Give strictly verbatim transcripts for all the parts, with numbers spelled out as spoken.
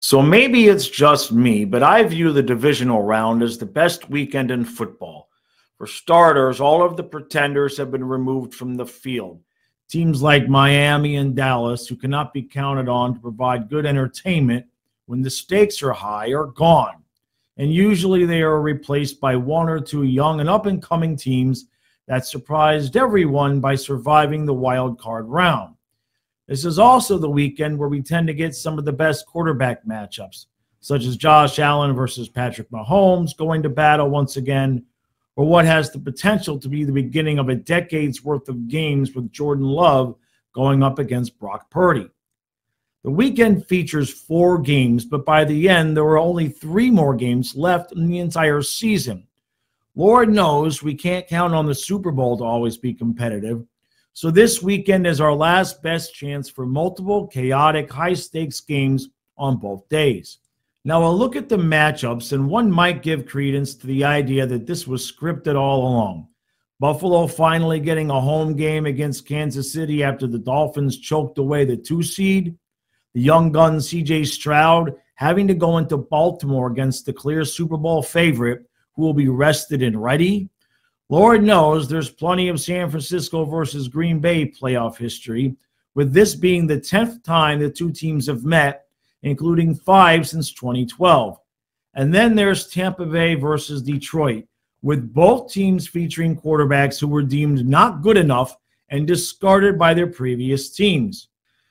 So maybe it's just me, but I view the divisional round as the best weekend in football. For starters, all of the pretenders have been removed from the field. Teams like Miami and Dallas, who cannot be counted on to provide good entertainment when the stakes are high, are gone. And usually they are replaced by one or two young and up-and-coming teams that surprised everyone by surviving the wild card round. This is also the weekend where we tend to get some of the best quarterback matchups, such as Josh Allen versus Patrick Mahomes going to battle once again, or what has the potential to be the beginning of a decade's worth of games with Jordan Love going up against Brock Purdy. The weekend features four games, but by the end, there were only three more games left in the entire season. Lord knows we can't count on the Super Bowl to always be competitive, so this weekend is our last best chance for multiple chaotic, high-stakes games on both days. Now, a look at the matchups, and one might give credence to the idea that this was scripted all along. Buffalo finally getting a home game against Kansas City after the Dolphins choked away the two seed. The young gun C J Stroud having to go into Baltimore against the clear Super Bowl favorite who will be rested and ready. Lord knows there's plenty of San Francisco versus Green Bay playoff history, with this being the tenth time the two teams have met, including five since twenty twelve. And then there's Tampa Bay versus Detroit, with both teams featuring quarterbacks who were deemed not good enough and discarded by their previous teams.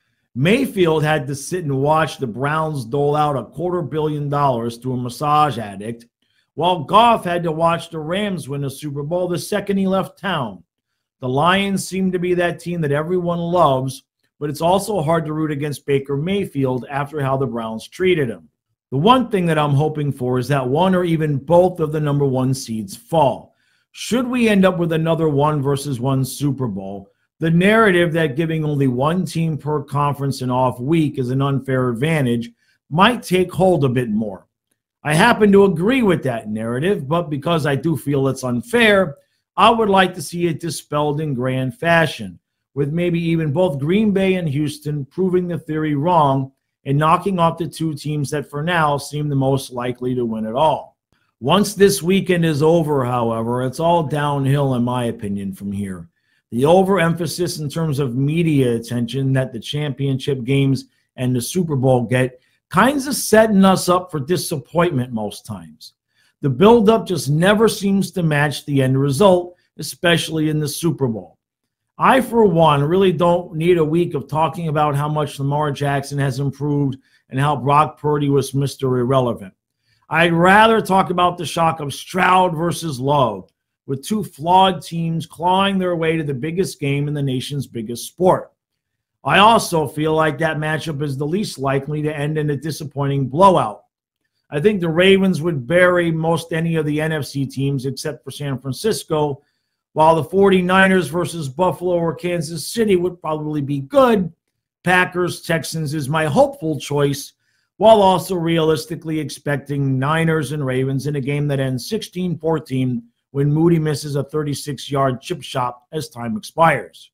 Mayfield had to sit and watch the Browns dole out a quarter billion dollars to a massage addict, while Goff had to watch the Rams win a Super Bowl the second he left town. The Lions seem to be that team that everyone loves, but it's also hard to root against Baker Mayfield after how the Browns treated him. The one thing that I'm hoping for is that one or even both of the number one seeds fall. Should we end up with another one versus one Super Bowl, the narrative that giving only one team per conference an off week is an unfair advantage might take hold a bit more. I happen to agree with that narrative, but because I do feel it's unfair, I would like to see it dispelled in grand fashion, with maybe even both Green Bay and Houston proving the theory wrong and knocking off the two teams that for now seem the most likely to win it all. Once this weekend is over, however, it's all downhill in my opinion from here. The overemphasis in terms of media attention that the championship games and the Super Bowl get kinds of setting us up for disappointment most times. The buildup just never seems to match the end result, especially in the Super Bowl. I, for one, really don't need a week of talking about how much Lamar Jackson has improved and how Brock Purdy was Mister Irrelevant. I'd rather talk about the shock of Stroud versus Love, with two flawed teams clawing their way to the biggest game in the nation's biggest sport. I also feel like that matchup is the least likely to end in a disappointing blowout. I think the Ravens would bury most any of the N F C teams except for San Francisco, while the forty-niners versus Buffalo or Kansas City would probably be good. Packers, Texans is my hopeful choice, while also realistically expecting Niners and Ravens in a game that ends sixteen fourteen when Moody misses a thirty-six yard chip shot as time expires.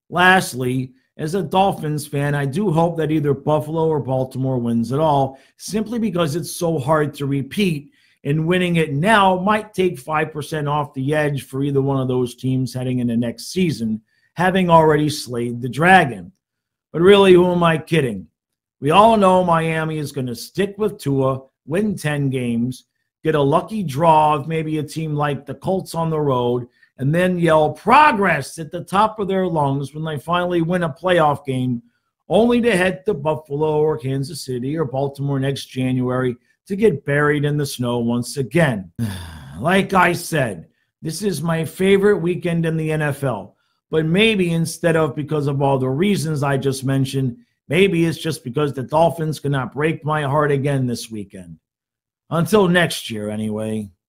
Lastly, as a Dolphins fan, I do hope that either Buffalo or Baltimore wins it all, simply because it's so hard to repeat, and winning it now might take five percent off the edge for either one of those teams heading into next season, having already slayed the dragon. But really, who am I kidding? We all know Miami is going to stick with Tua, win ten games, get a lucky draw of maybe a team like the Colts on the road, and then yell progress at the top of their lungs when they finally win a playoff game, only to head to Buffalo or Kansas City or Baltimore next January to get buried in the snow once again. Like I said, this is my favorite weekend in the N F L, but maybe instead of because of all the reasons I just mentioned, maybe it's just because the Dolphins cannot break my heart again this weekend. Until next year, anyway.